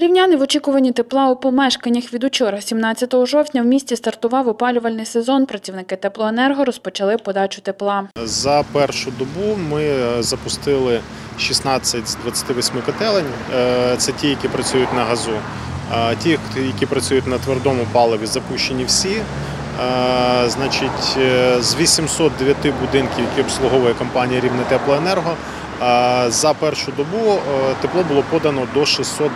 Рівняни в очікуванні тепла у помешканнях. Від учора, 17 жовтня, в місті стартував опалювальний сезон. Працівники теплоенерго розпочали подачу тепла. За першу добу ми запустили 16 з 28 котелень. Це ті, які працюють на газу. Ті, які працюють на твердому паливі, запущені всі. Значить, з 809 будинків, які обслуговує компанія «Рівнетеплоенерго», за першу добу тепло було подано до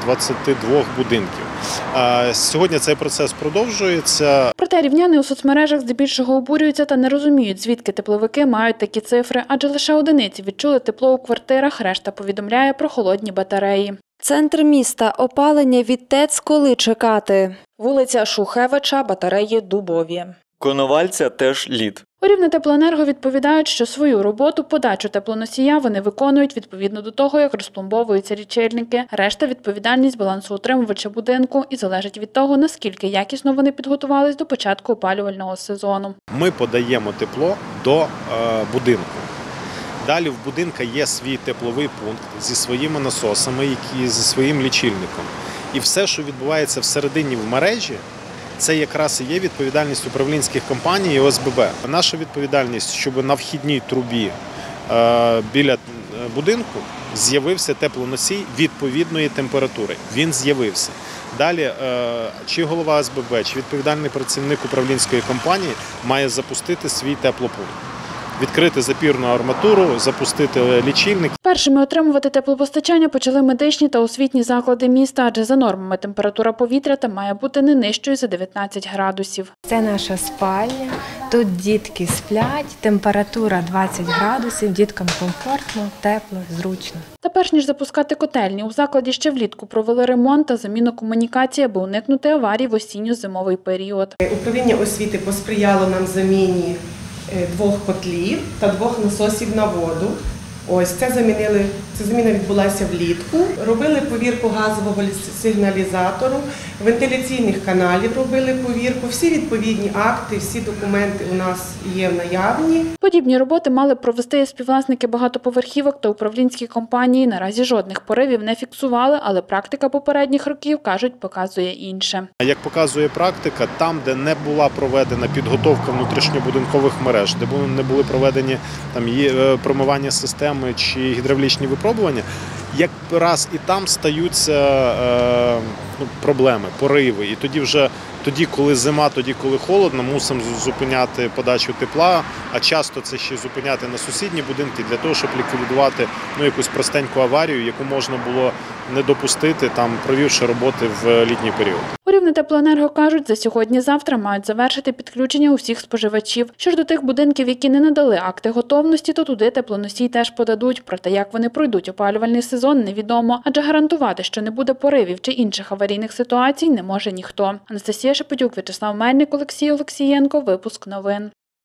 622 будинків. Сьогодні цей процес продовжується. Проте рівняни у соцмережах здебільшого обурюються та не розуміють, звідки тепловики мають такі цифри, адже лише одиниці відчули тепло у квартирах, решта повідомляє про холодні батареї. Центр міста. Опалення від ТЕЦ коли чекати? Вулиця Шухевича, батареї Дубові. Коновальця теж лід. У Рівнетеплоенерго відповідають, що свою роботу, подачу теплоносія вони виконують відповідно до того, як розпломбовуються лічильники. Решта – відповідальність балансоутримувача будинку і залежить від того, наскільки якісно вони підготувались до початку опалювального сезону. Ми подаємо тепло до будинку. Далі в будинку є свій тепловий пункт зі своїми насосами, зі своїм лічильником. І все, що відбувається всередині в мережі, це якраз і є відповідальність управлінських компаній і ОСББ. Наша відповідальність, щоб на вхідній трубі біля будинку з'явився теплоносій відповідної температури. Він з'явився. Далі чи голова ОСББ, чи відповідальний працівник управлінської компанії має запустити свій теплопункт. Відкрити запірну арматуру, запустити лічильник. Першими отримувати теплопостачання почали медичні та освітні заклади міста, адже за нормами температура повітря там має бути не нижчою за 19 градусів. Це наша спальня, тут дітки сплять, температура 20 градусів, діткам комфортно, тепло, зручно. Та перш ніж запускати котельні, у закладі ще влітку провели ремонт та заміну комунікацій, аби уникнути аварій в осінньо-зимовий період. Управління освіти посприяло нам заміні 2 котлів та 2 насосів на воду. Ось ця заміна відбулася влітку. Робили повірку газового сигналізатору, вентиляційних каналів робили повірку. Всі відповідні акти, всі документи у нас є наявні. Подібні роботи мали б провести співвласники багатоповерхівок та управлінські компанії. Наразі жодних поривів не фіксували, але практика попередніх років, кажуть, показує інше. Як показує практика, там, де не була проведена підготовка внутрішньобудинкових мереж, де не були проведені промивання системи чи гідравлічні випробування, якраз і там стаються проблеми, пориви. І тоді, коли зима, тоді, коли холодно, мусимо зупиняти подачу тепла, а часто це ще зупиняти на сусідні будинки для того, щоб ліквідувати якусь простеньку аварію, яку можна було не допустити, провівши роботи в літній період. У Рівнетеплоенерго кажуть, за сьогодні-завтра мають завершити підключення усіх споживачів. Що ж до тих будинків, які не надали акти готовності, то туди теплоносій теж подадуть. Проте як вони пройдуть опалювальний сезон, невідомо. Адже гарантувати, що не буде поривів чи інших аварійних ситуацій, не може ніхто. Анастасія Шепетюк, В'ячеслав Мельник, Олексій Олексієнко. Випуск новин.